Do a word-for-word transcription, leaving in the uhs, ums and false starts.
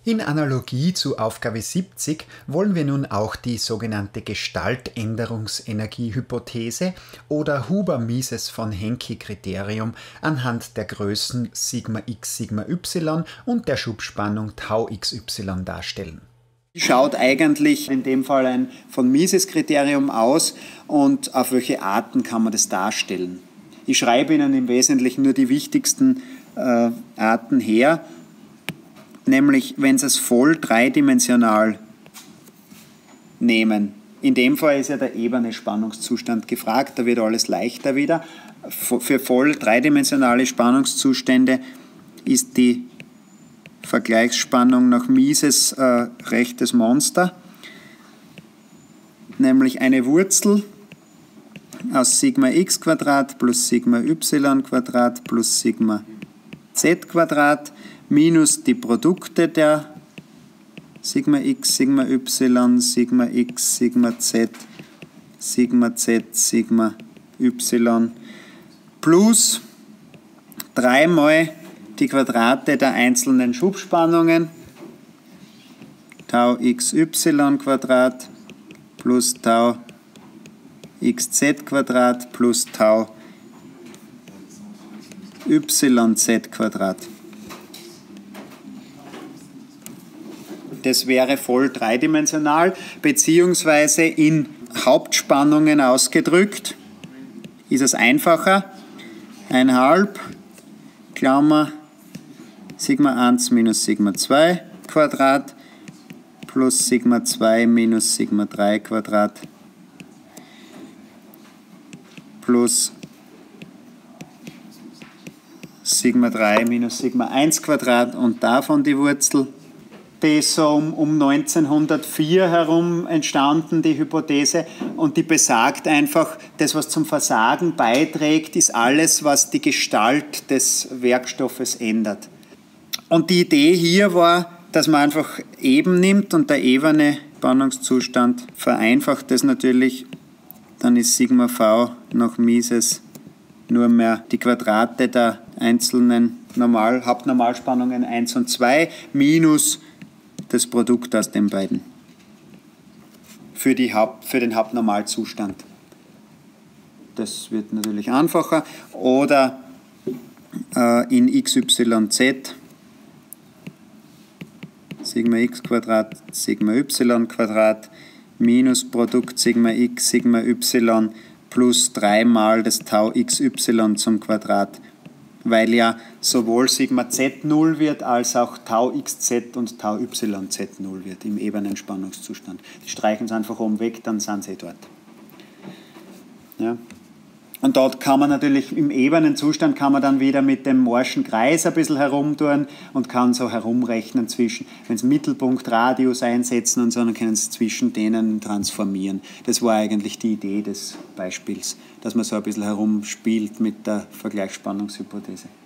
In Analogie zu Aufgabe siebzig wollen wir nun auch die sogenannte Gestaltänderungsenergiehypothese oder Huber-Mises von Henke-Kriterium anhand der Größen Sigma x, Sigma y und der Schubspannung Tau xy darstellen. Wie schaut eigentlich in dem Fall ein von Mises-Kriterium aus und auf welche Arten kann man das darstellen? Ich schreibe Ihnen im Wesentlichen nur die wichtigsten äh, Arten her. Nämlich, wenn Sie es voll dreidimensional nehmen. In dem Fall ist ja der ebene Spannungszustand gefragt, da wird alles leichter wieder. Für voll dreidimensionale Spannungszustände ist die Vergleichsspannung nach Mises äh, rechtes Monster, nämlich eine Wurzel aus Sigma x Quadrat plus Sigma y Quadrat plus Sigma z Quadrat minus die Produkte der Sigma x, Sigma y, Sigma x, Sigma z, Sigma z, Sigma y plus dreimal die Quadrate der einzelnen Schubspannungen Tau xy Quadrat plus Tau xz Quadrat plus Tau yz Quadrat. Das wäre voll dreidimensional, beziehungsweise in Hauptspannungen ausgedrückt. Ist es einfacher? eins halb, Klammer, Sigma eins minus Sigma zwei Quadrat plus Sigma zwei minus Sigma drei Quadrat plus Sigma drei minus Sigma eins Quadrat und davon die Wurzel. Die ist so um, um neunzehnhundertvier herum entstanden, die Hypothese, und die besagt einfach, das, was zum Versagen beiträgt, ist alles, was die Gestalt des Werkstoffes ändert. Und die Idee hier war, dass man einfach eben nimmt und der ebene Spannungszustand vereinfacht das natürlich, dann ist Sigma V nach Mises nur mehr die Quadrate der einzelnen Normal, Hauptnormalspannungen eins und zwei minus das Produkt aus den beiden für, die Haupt, für den Hauptnormalzustand. Das wird natürlich einfacher. Oder äh, in x y z Sigma x Quadrat, Sigma y Quadrat minus Produkt Sigma x, Sigma y plus drei mal das Tau xy zum Quadrat, weil ja sowohl Sigma z null wird, als auch Tau xz und Tau yz null wird im ebenen Spannungszustand. Die streichen es einfach oben weg, dann sind sie dort. Ja. Und dort kann man natürlich, im ebenen Zustand kann man dann wieder mit dem Morschen Kreis ein bisschen herumtun und kann so herumrechnen zwischen, wenn Sie Mittelpunkt, Radius einsetzen und so, dann können Sie zwischen denen transformieren. Das war eigentlich die Idee des Beispiels, dass man so ein bisschen herumspielt mit der Vergleichsspannungshypothese.